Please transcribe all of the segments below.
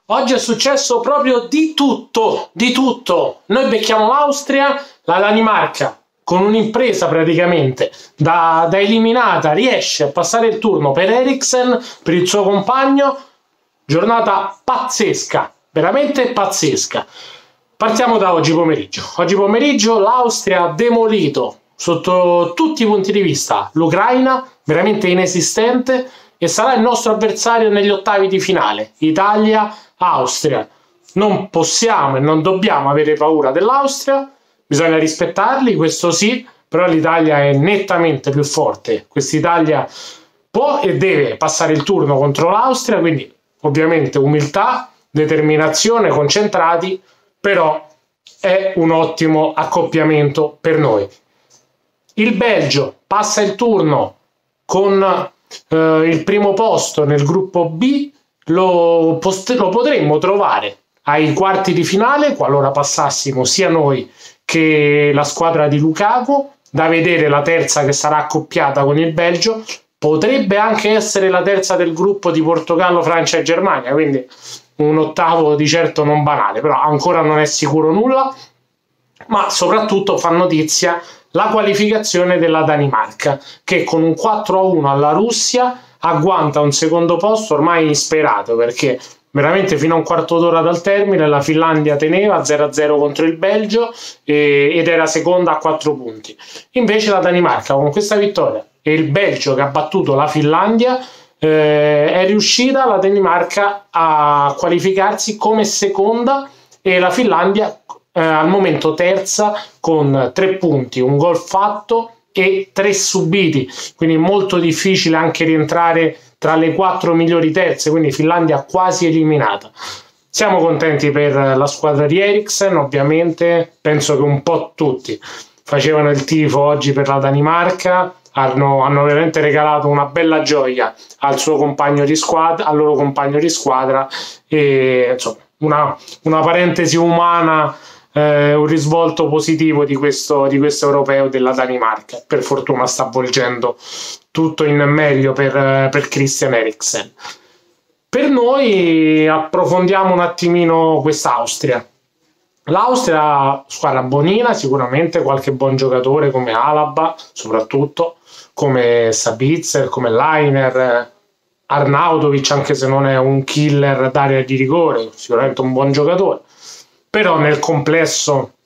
Oggi è successo proprio di tutto, di tutto. Noi becchiamo l'Austria, la Danimarca, con un'impresa praticamente da eliminata, riesce a passare il turno per Eriksen, per il suo compagno. Giornata pazzesca, veramente pazzesca. Partiamo da oggi pomeriggio. Oggi pomeriggio l'Austria ha demolito sotto tutti i punti di vista l'Ucraina, veramente inesistente, e sarà il nostro avversario negli ottavi di finale. Italia-Austria. Non possiamo e non dobbiamo avere paura dell'Austria, bisogna rispettarli, questo sì, però l'Italia è nettamente più forte. Quest'Italia può e deve passare il turno contro l'Austria, quindi ovviamente umiltà, determinazione, concentrati, però è un ottimo accoppiamento per noi. Il Belgio passa il turno con il primo posto nel gruppo B, lo potremmo trovare ai quarti di finale qualora passassimo sia noi che la squadra di Lukaku. Da vedere la terza che sarà accoppiata con il Belgio, potrebbe anche essere la terza del gruppo di Portogallo, Francia e Germania, quindi un ottavo di certo non banale, però ancora non è sicuro nulla. Ma soprattutto fa notizia la qualificazione della Danimarca, che con un 4-1 alla Russia agguanta un secondo posto ormai insperato, perché veramente fino a un quarto d'ora dal termine la Finlandia teneva 0-0 contro il Belgio ed era seconda a 4 punti. Invece la Danimarca, con questa vittoria e il Belgio che ha battuto la Finlandia, è riuscita la Danimarca a qualificarsi come seconda e la Finlandia al momento terza con 3 punti, un gol fatto e 3 subiti, quindi molto difficile anche rientrare tra le 4 migliori terze, quindi Finlandia quasi eliminata. Siamo contenti per la squadra di Eriksen, ovviamente, penso che un po' tutti facevano il tifo oggi per la Danimarca, hanno veramente regalato una bella gioia al suo compagno di squadra, al loro compagno di squadra, e insomma una parentesi umana, un risvolto positivo di questo europeo della Danimarca. Per fortuna sta avvolgendo tutto in meglio per Christian Eriksen. Per noi approfondiamo un attimino quest'Austria. L'Austria, squadra bonina, sicuramente qualche buon giocatore come Alaba, soprattutto come Sabitzer, come Lainer, Arnautovic, anche se non è un killer d'area di rigore, sicuramente un buon giocatore. Però nel complesso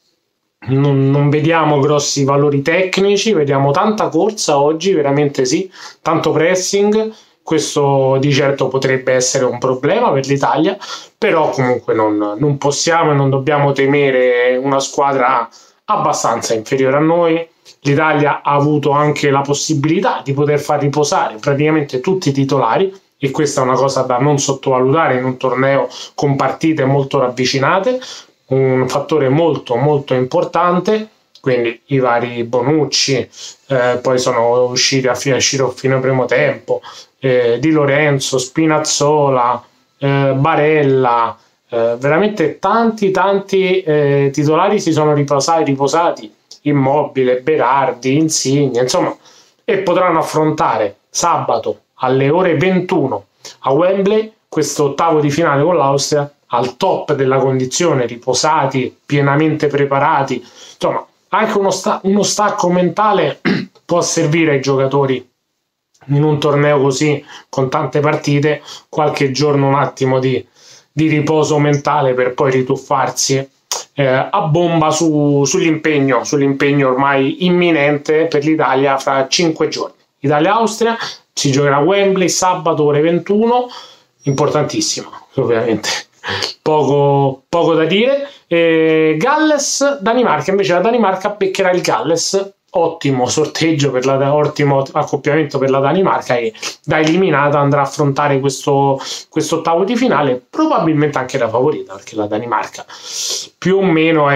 non vediamo grossi valori tecnici, vediamo tanta corsa oggi, veramente sì, tanto pressing. Questo di certo potrebbe essere un problema per l'Italia, però comunque non possiamo e non dobbiamo temere una squadra abbastanza inferiore a noi. L'Italia ha avuto anche la possibilità di poter far riposare praticamente tutti i titolari, e questa è una cosa da non sottovalutare in un torneo con partite molto ravvicinate, un fattore molto molto importante. Quindi i vari Bonucci, poi sono usciti a fine primo tempo, Di Lorenzo, Spinazzola, Barella, veramente tanti titolari si sono riposati, Immobile, Berardi, Insigne, insomma, e potranno affrontare sabato alle ore 21 a Wembley questo ottavo di finale con l'Austria al top della condizione, riposati, pienamente preparati. Insomma, anche uno stacco mentale può servire ai giocatori in un torneo così, con tante partite, qualche giorno un attimo di riposo mentale per poi rituffarsi a bomba sull'impegno ormai imminente per l'Italia fra 5 giorni. Italia-Austria si giocherà a Wembley sabato ore 21, importantissimo ovviamente. Poco da dire. Galles-Danimarca, invece la Danimarca beccherà il Galles. Ottimo sorteggio ottimo accoppiamento per la Danimarca, che da eliminata andrà a affrontare questo ottavo di finale, probabilmente anche da favorita, perché la Danimarca più o meno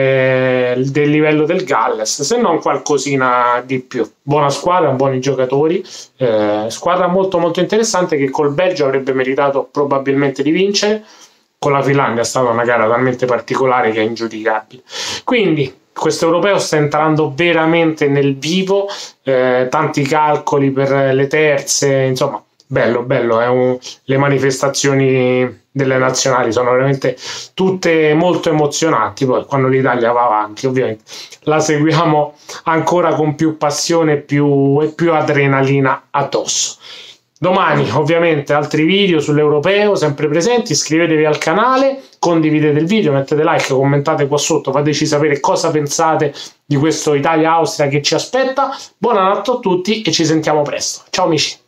è del livello del Galles, se non qualcosina di più. Buona squadra, buoni giocatori, squadra molto molto interessante, che col Belgio avrebbe meritato probabilmente di vincere. Con la Finlandia è stata una gara talmente particolare che è ingiudicabile. Quindi questo europeo sta entrando veramente nel vivo, tanti calcoli per le terze, insomma bello, bello, le manifestazioni delle nazionali sono veramente tutte molto emozionanti. Poi quando l'Italia va avanti, ovviamente la seguiamo ancora con più passione e più adrenalina addosso. Domani ovviamente altri video sull'Europeo sempre presenti, iscrivetevi al canale, condividete il video, mettete like, commentate qua sotto, fateci sapere cosa pensate di questo Italia-Austria che ci aspetta. Buonanotte a tutti e ci sentiamo presto. Ciao amici!